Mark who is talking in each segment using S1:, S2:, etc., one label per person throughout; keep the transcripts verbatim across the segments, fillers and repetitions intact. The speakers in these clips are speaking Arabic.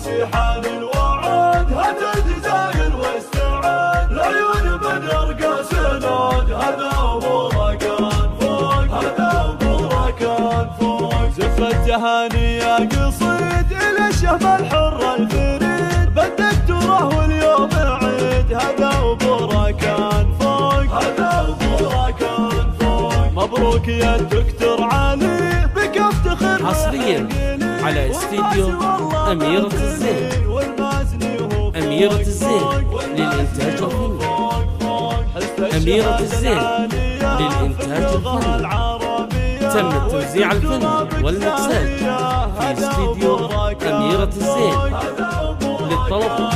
S1: حاجز حال الوعد هات الجزاير واستعد العيون من يرقى سناد هذا ابو ركان فوق هذا ابو ركان فوق زف التهاني يا قصيد الى الشهم الحر الفريد بالدكتوره واليوم عيد هذا ابو ركان فوق هذا ابو ركان فوق مبروك يا الدكتور علي بك افتخر
S2: حصريا على استديو أميرة الزين. أميرة الزين للإنتاج الفني. أميرة الزين للإنتاج الفني. تم التوزيع الفني والمكساج في استديو أميرة الزين. للطلب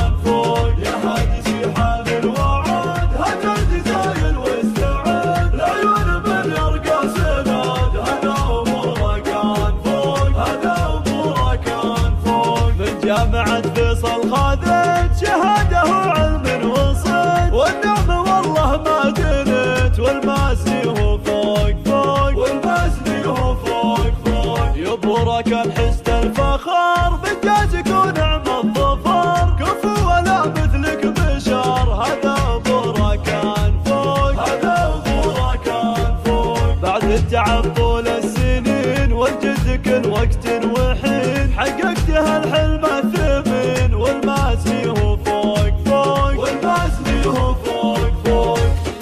S2: جامعة فيصل خذت شهاده علم وصيد والنعم والله ما جنت والماسي هو فوق فوق والماسي هو فوق فوق يبو ركان حست الفخر بإنجازك ونعم الظفر كفو ولا مثلك بشر هذا ابو ركان فوق هذا ابو ركان فوق بعد التعب طول السنين والجد كل وقت وحين حققتها الحلم الثمين والماسي هو فوق فوق والماسي هو فوق فوق.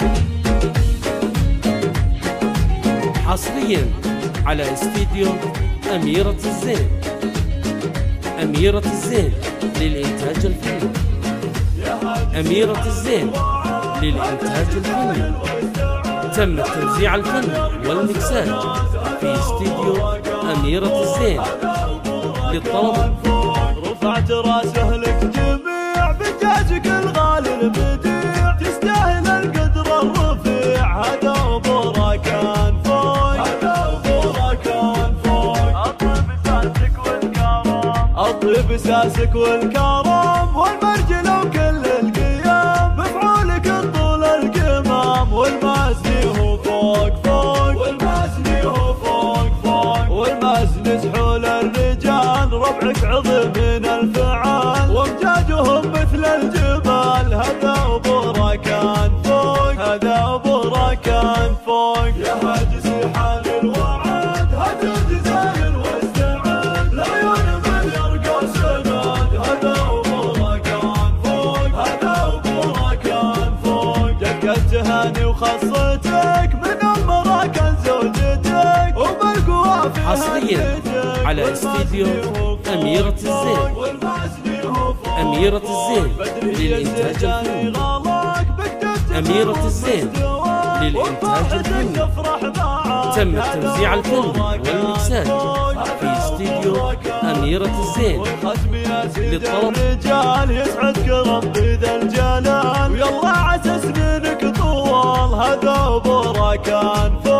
S2: حصريا على استديو أميرة الزين. أميرة الزين للإنتاج الفني. أميرة الزين للإنتاج الفني. تم التوزيع الفني والمكساج في استديو أميرة الزين. للطلب
S1: رفعت راسه لك جميع بإنجازك الغالي البديع تستاهل القدر الرفيع هذا ابو ركان فوق هذا ابو ركان فوق اطيب اساسك والكرم اطيب اساسك والكرم والمرجله وكل القيام بفعولك الطول القمام والماسي هو فوق فوق والماسي هو فوق فوق والماسي سحول الرجال ربعك عظيم من الفعال وامجاجهم مثل الجبال هذا ابو ركان فوق هذا ابو ركان فوق يا حاجز حال الوعد هات الجزاير واستعد العيون من يرقى سناد هذا ابو ركان فوق هذا ابو ركان فوق دقت تهاني وخصتك من ام ركان زوجتك وبالقوى في
S2: حصريا على استديو أميرة الزين. أميرة الزين للإنتاج الفني. أميرة الزين للإنتاج الفني. تم التوزيع الفني والمكساج في استديو أميرة الزين. للطلب
S1: رجال يسعدك ربي ذا الجلال ويلا عسى سنينك طوال هذا ابو ركان